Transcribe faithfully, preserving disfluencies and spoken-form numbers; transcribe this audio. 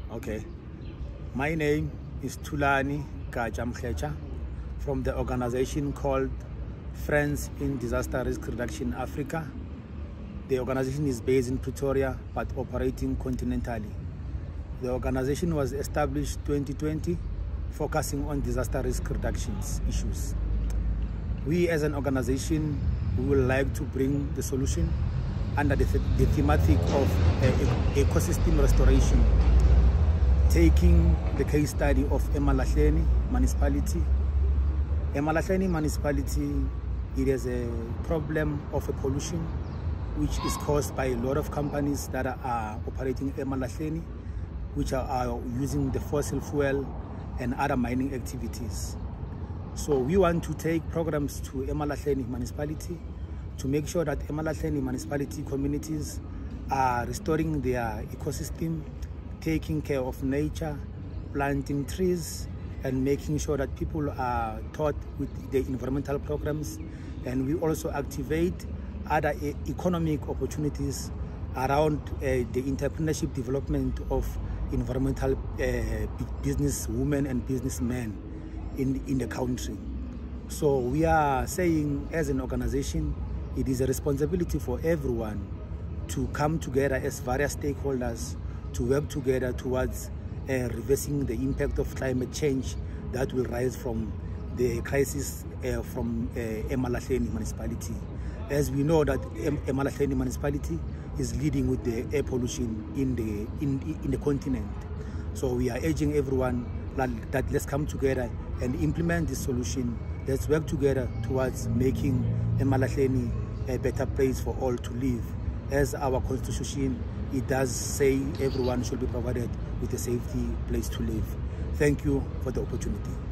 Okay. My name is Thulani Kajamkhecha from the organization called Friends in Disaster Risk Reduction Africa. The organization is based in Pretoria but operating continentally. The organization was established twenty twenty, focusing on disaster risk reductions issues. We as an organization, we would like to bring the solution under the, the thematic of uh, ecosystem restoration, taking the case study of Emalahleni municipality. Emalahleni municipality, it is a problem of a pollution which is caused by a lot of companies that are, are operating Emalahleni, which are, are using the fossil fuel and other mining activities. So we want to take programs to Emalahleni municipality to make sure that Emalahleni municipality communities are restoring their ecosystem, taking care of nature, planting trees, and making sure that people are taught with the environmental programs. And we also activate other e economic opportunities around uh, the entrepreneurship development of environmental uh, business women and businessmen in, in the country. So we are saying, as an organization, it is a responsibility for everyone to come together as various stakeholders to work together towards uh, reversing the impact of climate change that will rise from the crisis uh, from uh, Emalahleni municipality. As we know that em Emalahleni municipality is leading with the air pollution in the in, in the continent. So we are urging everyone that, that let's come together and implement this solution. Let's work together towards making Emalahleni a better place for all to live. As our constitution, it does say everyone should be provided with a safety place to live. Thank you for the opportunity.